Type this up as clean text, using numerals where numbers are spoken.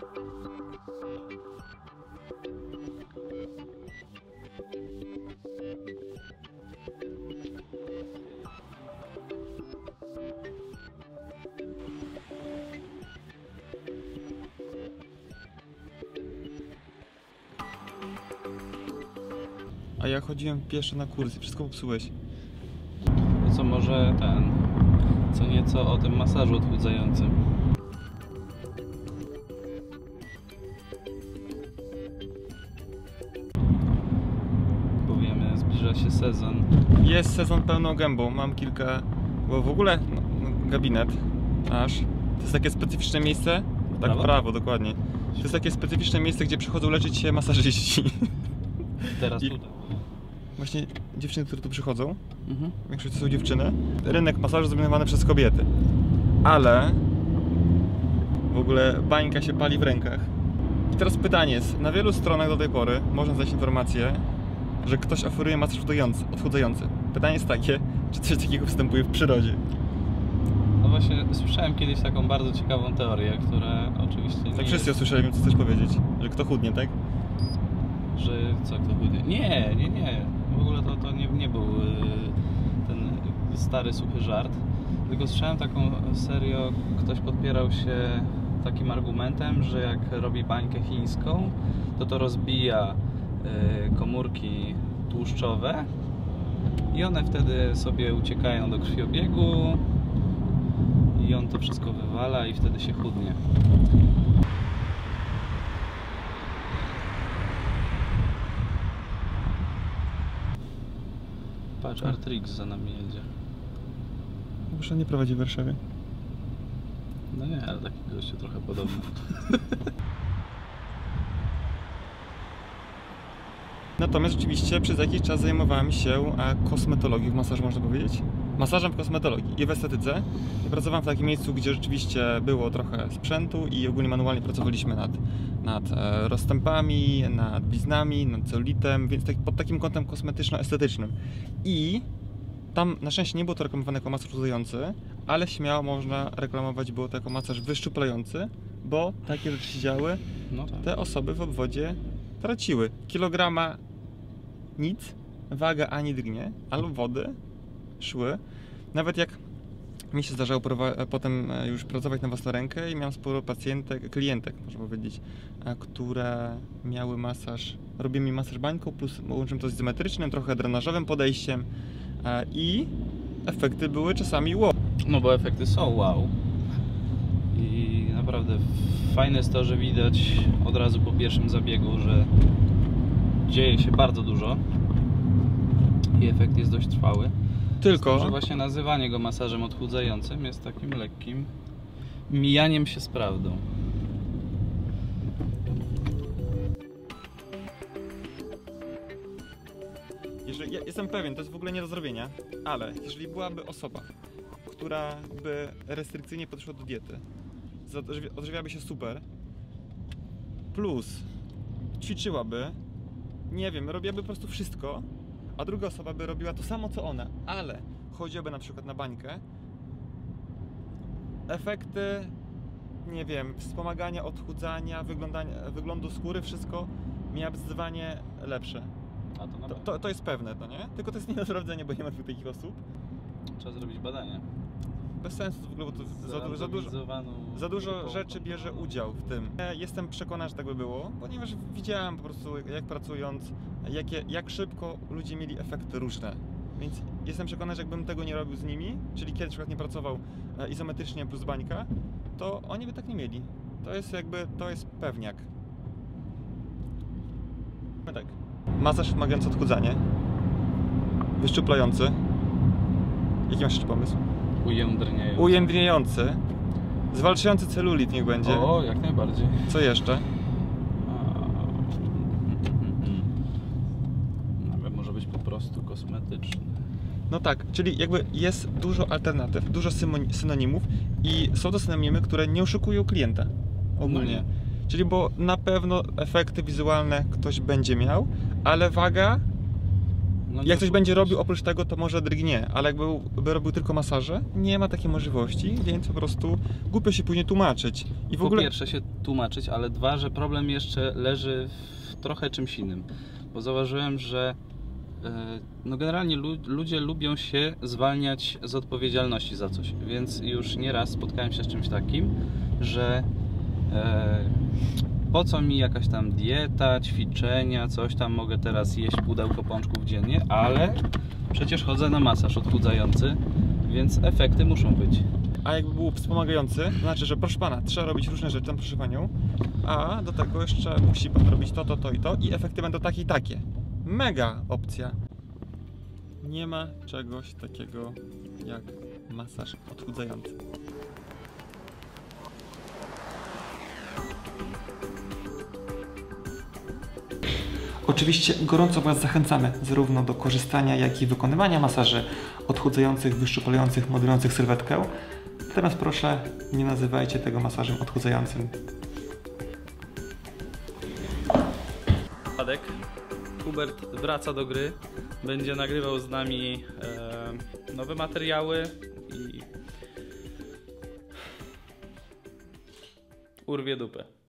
A ja chodziłem pieszo na kurs i wszystko popsułeś. To co może co nieco o tym masażu odchudzającym. Powiemy, zbliża się sezon. Jest sezon pełną gębą, mam kilka, bo w ogóle gabinet nasz to jest takie specyficzne miejsce, tak w prawo dokładnie. To jest takie specyficzne miejsce, gdzie przychodzą leczyć się masażyści. Teraz tutaj. Właśnie dziewczyny, które tu przychodzą, większość to są dziewczyny. Rynek masażu zdominowany przez kobiety, ale w ogóle bańka się pali w rękach. I teraz pytanie jest, na wielu stronach do tej pory można znaleźć informację, że ktoś oferuje masaż odchudzający. Pytanie jest takie, czy coś takiego występuje w przyrodzie? No właśnie, słyszałem kiedyś taką bardzo ciekawą teorię, która oczywiście nie Tak wszyscy jest... usłyszeli, co chcesz powiedzieć, że kto chudnie, tak? Że co, kto chudnie? Nie. W ogóle to nie był ten stary, suchy żart. Tylko słyszałem taką serio, ktoś podpierał się takim argumentem, że jak robi bańkę chińską, to rozbija komórki tłuszczowe i one wtedy sobie uciekają do krwiobiegu i on to wszystko wywala i wtedy się chudnie. Patrz, Artrix za nami jedzie. Muszę nie prowadzi w Warszawie. No nie, ale taki gościu trochę podobny. Natomiast rzeczywiście przez jakiś czas zajmowałem się kosmetologią w masażu, można powiedzieć. Masażem w kosmetologii i w estetyce. I pracowałem w takim miejscu, gdzie rzeczywiście było trochę sprzętu i ogólnie manualnie pracowaliśmy nad rozstępami, nad bliznami, nad celulitem, więc pod takim kątem kosmetyczno-estetycznym. I tam na szczęście nie było to reklamowane jako masaż odchudzający, ale śmiało można reklamować było to jako masaż wyszczuplający, bo takie rzeczy się działy, No tak. te osoby w obwodzie traciły kilograma nic, waga ani drgnie, albo wody szły. Nawet jak mi się zdarzało potem już pracować na własną rękę i miałem sporo klientek, można powiedzieć, które miały masaż, robiły mi masaż bańką, plus łączyłem to z izometrycznym, trochę drenażowym podejściem i efekty były czasami wow. No bo efekty są wow. I naprawdę fajne jest to, że widać od razu po pierwszym zabiegu, że dzieje się bardzo dużo i efekt jest dość trwały. Tylko że właśnie nazywanie go masażem odchudzającym jest takim lekkim mijaniem się z prawdą. ja jestem pewien, to jest w ogóle nie do zrobienia, ale jeżeli byłaby osoba, która by restrykcyjnie podeszła do diety, odżywiałaby się super, plus ćwiczyłaby, nie wiem, robiłaby po prostu wszystko, a druga osoba by robiła to samo co ona, ale chodziłaby na przykład na bańkę, efekty, nie wiem, wspomagania odchudzania, wyglądu skóry, wszystko miałaby zdecydowanie lepsze. To jest pewne, to nie? Tylko to jest nie do sprawdzenia, bo nie ma takich osób. Trzeba zrobić badanie. Bez sensu w ogóle, bo to za dużo rzeczy bierze udział w tym. Jestem przekonany, że tak by było, ponieważ widziałem po prostu jak pracując, jak szybko ludzie mieli efekty różne. Więc jestem przekonany, że jakbym tego nie robił z nimi, czyli kiedy na przykład nie pracował izometrycznie plus bańka, to oni by tak nie mieli. To jest pewniak. Tak. Masaż wymagający odchudzanie, wyszczuplający. Jaki masz jeszcze pomysł? Ujędrniający. Zwalczający celulit niech będzie. O, jak najbardziej. Co jeszcze? Nawet może być po prostu kosmetyczny. No tak, czyli jakby jest dużo alternatyw, dużo synonimów i są to synonimy, które nie oszukują klienta ogólnie. No. Czyli bo na pewno efekty wizualne ktoś będzie miał, ale waga No Jak coś nie, będzie robił oprócz tego, to może drgnie, ale jakby robił tylko masaże, nie ma takiej możliwości, więc po prostu głupio się później tłumaczyć. I w po ogóle... pierwsze się tłumaczyć, ale dwa, że problem jeszcze leży w trochę czymś innym. Bo zauważyłem, że no generalnie ludzie lubią się zwalniać z odpowiedzialności za coś, więc już nieraz spotkałem się z czymś takim, że po co mi jakaś tam dieta, ćwiczenia, coś tam, mogę teraz jeść pudełko pączków dziennie, ale przecież chodzę na masaż odchudzający, więc efekty muszą być. A jakby był wspomagający, to znaczy, że proszę pana, trzeba robić różne rzeczy tam proszę panią, a do tego jeszcze musi pan robić to i to i efekty będą takie i takie. Mega opcja. Nie ma czegoś takiego jak masaż odchudzający. Oczywiście gorąco Was zachęcamy zarówno do korzystania, jak i wykonywania masaży odchudzających, wyszczupalających, modelujących sylwetkę. Teraz proszę, nie nazywajcie tego masażem odchudzającym. Hubert wraca do gry, będzie nagrywał z nami nowe materiały i urwie dupę.